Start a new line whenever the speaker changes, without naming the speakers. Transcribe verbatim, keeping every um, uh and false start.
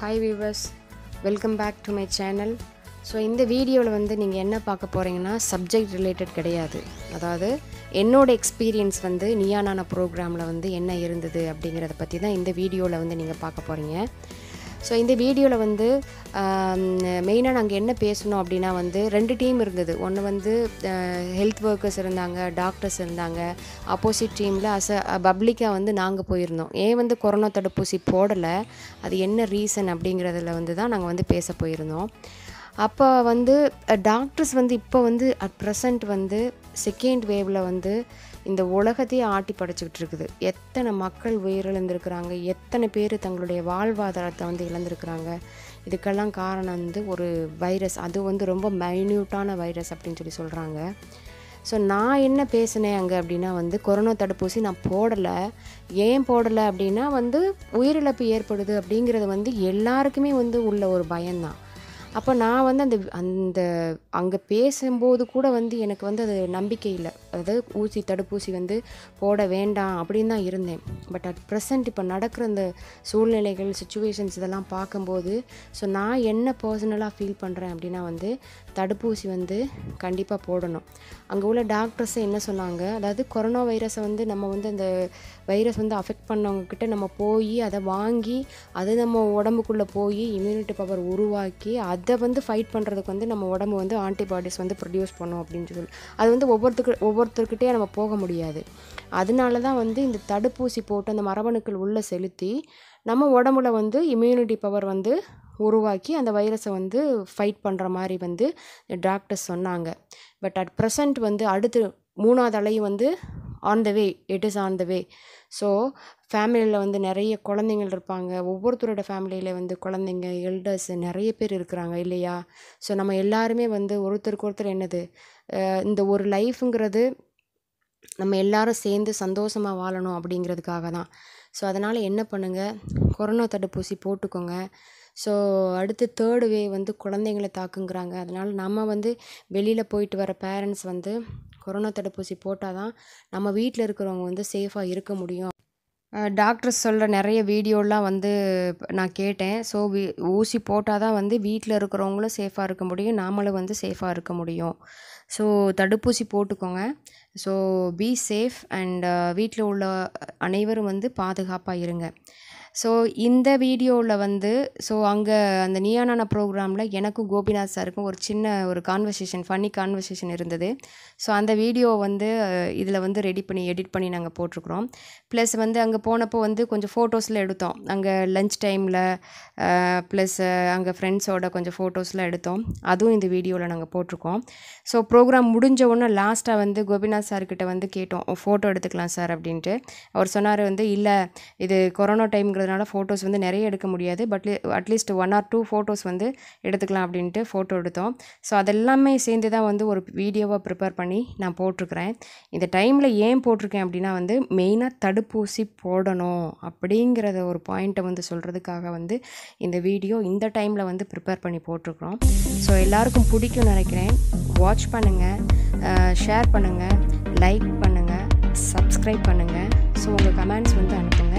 Hi viewers, welcome back to my channel. So இந்த வீடியோவில் வந்து நீங்கள் என்ன பார்க்க போகிறீங்கன்னா சப்ஜெக்ட் ரிலேட்டட் கிடையாது. அதாவது என்னோட எக்ஸ்பீரியன்ஸ் வந்து நீயா நானா ப்ரோக்ராமில் வந்து என்ன இருந்தது அப்படிங்கிறத பற்றி தான் இந்த வீடியோவில் வந்து நீங்கள் பார்க்க போகிறீங்க. ஸோ இந்த வீடியோவில் வந்து மெயினாக நாங்கள் என்ன பேசணும் அப்படின்னா வந்து ரெண்டு டீம் இருந்தது. ஒன்று வந்து ஹெல்த் ஒர்க்கர்ஸ் இருந்தாங்க, டாக்டர்ஸ் இருந்தாங்க. ஆப்போசிட் டீமில் அஸ் அ பப்ளிக்காக வந்து நாங்கள் போயிருந்தோம். ஏன் வந்து கொரோனா தடுப்பூசி போடலை, அது என்ன ரீசன் அப்படிங்கிறதுல வந்து தான் நாங்கள் வந்து பேச போயிருந்தோம். அப்போ வந்து டாக்டர்ஸ் வந்து இப்போ வந்து அட் ப்ரெசண்ட் வந்து செகண்ட் வேவில் வந்து இந்த உலகத்தையே ஆட்டி படைச்சிக்கிட்டு இருக்குது. எத்தனை மக்கள் உயிரிழந்திருக்கிறாங்க, எத்தனை பேர் தங்களுடைய வாழ்வாதாரத்தை வந்து இழந்திருக்கிறாங்க. இதுக்கெல்லாம் காரணம் வந்து ஒரு வைரஸ், அது வந்து ரொம்ப மைன்யூட்டான வைரஸ் அப்படின்னு சொல்லி சொல்கிறாங்க. ஸோ நான் என்ன பேசினேன் அங்கே அப்படின்னா வந்து கொரோனா தடுப்பூசி நான் போடலை. ஏன் போடலை அப்படின்னா வந்து உயிரிழப்பு ஏற்படுது அப்படிங்கிறது வந்து எல்லாருக்குமே வந்து உள்ள ஒரு பயம்தான். அப்போ நான் வந்து அந்த அந்த அங்கே பேசும்போது கூட வந்து எனக்கு வந்து அது நம்பிக்கை இல்லை. அதாவது ஊசி தடுப்பூசி வந்து போட வேண்டாம் அப்படின்னு தான் இருந்தேன். பட் அட் ப்ரெசண்ட் இப்போ நடக்கிற அந்த சூழ்நிலைகள், சுச்சுவேஷன்ஸ் இதெல்லாம் பார்க்கும்போது ஸோ நான் என்ன பர்சனலாக ஃபீல் பண்ணுறேன் அப்படின்னா வந்து தடுப்பூசி வந்து கண்டிப்பாக போடணும். அங்கே உள்ள டாக்டர்ஸ் என்ன சொன்னாங்க, அதாவது கொரோனா வைரஸை வந்து நம்ம வந்து அந்த வைரஸ் வந்து அஃபெக்ட் பண்ணவங்கக்கிட்ட நம்ம போய் அதை வாங்கி அது நம்ம உடம்புக்குள்ளே போய் இம்யூனிட்டி பவர் உருவாக்கி அதை வந்து ஃபைட் பண்ணுறதுக்கு வந்து நம்ம உடம்பு வந்து ஆன்டிபாடிஸ் வந்து ப்ரொடியூஸ் பண்ணும் அப்படின்னு சொல்லி அது வந்து ஒவ்வொருத்தருக்கு ஒவ்வொருத்தர்கிட்டே நம்ம போக முடியாது. அதனால தான் வந்து இந்த தடுப்பூசி போட்டு அந்த மரபணுக்கள் உள்ளே செலுத்தி நம்ம உடம்புல வந்து இம்யூனிட்டி பவர் வந்து உருவாக்கி அந்த வைரஸை வந்து ஃபைட் பண்ணுற மாதிரி வந்து டாக்டர்ஸ் சொன்னாங்க. பட் அட் ப்ரெசண்ட் வந்து அடுத்து மூணாவது அலை வந்து on the way, it is on the way. So ஃபேமிலியில் வந்து நிறைய குழந்தைங்கள் இருப்பாங்க. ஒவ்வொருத்தரோட ஃபேமிலியில் வந்து குழந்தைங்க, எல்டர்ஸ் நிறைய பேர் இருக்கிறாங்க இல்லையா? ஸோ நம்ம எல்லாருமே வந்து ஒருத்தருக்கு ஒருத்தர் என்னது இந்த ஒரு லைஃபுங்கிறது நம்ம எல்லாரும் சேர்ந்து சந்தோஷமாக வாழணும் அப்படிங்கிறதுக்காக தான். ஸோ அதனால் என்ன பண்ணுங்கள், கொரோனா தடுப்பூசி போட்டுக்கோங்க. ஸோ அடுத்து தேர்டு வே வந்து குழந்தைங்களை தாக்குங்கிறாங்க. அதனால் நம்ம வந்து வெளியில் போயிட்டு வர பேரண்ட்ஸ் வந்து கொரோனா தடுப்பூசி போட்டால் தான் நம்ம வீட்டில் இருக்கிறவங்க வந்து சேஃபாக இருக்க முடியும். டாக்டர்ஸ் சொல்கிற நிறைய வீடியோலாம் வந்து நான் கேட்டேன். ஸோ வீ ஊசி போட்டால் தான் வந்து வீட்டில் இருக்கிறவங்களும் சேஃபாக இருக்க முடியும், நாமளும் வந்து சேஃபாக இருக்க முடியும். ஸோ தடுப்பூசி போட்டுக்கோங்க. ஸோ பி சேஃப் அண்ட் வீட்டில் உள்ள அனைவரும் வந்து பாதுகாப்பாக இருங்க. ஸோ இந்த வீடியோவில் வந்து ஸோ அங்கே அந்த நீயா நானா ப்ரோக்ராமில் எனக்கும் கோபிநாத் சாருக்கும் ஒரு சின்ன ஒரு கான்வர்சேஷன், ஃபன்னி கான்வர்சேஷன் இருந்தது. ஸோ அந்த வீடியோ வந்து இதில் வந்து ரெடி பண்ணி எடிட் பண்ணி நாங்கள் போட்டிருக்கிறோம். ப்ளஸ் வந்து அங்கே போனப்போ வந்து கொஞ்சம் ஃபோட்டோஸில் எடுத்தோம். அங்கே லன்ச் டைமில் ப்ளஸ் அங்கே ஃப்ரெண்ட்ஸோட கொஞ்சம் ஃபோட்டோஸ்லாம் எடுத்தோம். அதுவும் இந்த வீடியோவில் நாங்கள் போட்டிருக்கோம். ஸோ ப்ரோக்ராம் முடிஞ்ச உடனே லாஸ்ட்டாக வந்து கோபிநாத் சார்கிட்ட வந்து கேட்டோம், ஃபோட்டோ எடுத்துக்கலாம் சார் அப்படின்ட்டு. அவர் சொன்னார் வந்து இல்லை, இது கொரோனா டைம்ங்கிறதுனால ஃபோட்டோஸ் வந்து நிறைய எடுக்க முடியாது, but at least one or two photos வந்து எடுத்துக்கலாம் அப்படின்ட்டு ஃபோட்டோ எடுத்தோம். ஸோ அதெல்லாமே சேர்ந்து தான் வந்து ஒரு வீடியோவாக ப்ரிப்பேர் பண்ணி நான் போட்டிருக்கிறேன். இந்த டைமில் ஏன் போட்டிருக்கேன் அப்படின்னா வந்து மெயினாக தடுப்பூசி போடணும் அப்படிங்கிறத ஒரு பாயிண்ட்டை வந்து சொல்கிறதுக்காக வந்து இந்த வீடியோ இந்த டைமில் வந்து ப்ரிப்பேர் பண்ணி போட்டிருக்கிறோம். ஸோ எல்லாருக்கும் பிடிக்கும்னு நினைக்கிறேன். வாட்ச் பண்ணுங்கள், ஷேர் பண்ணுங்கள், லைக் பண்ணுங்கள், சப்ஸ்கிரைப் பண்ணுங்கள். ஸோ உங்கள் கமெண்ட்ஸ் வந்து அனுப்புங்க.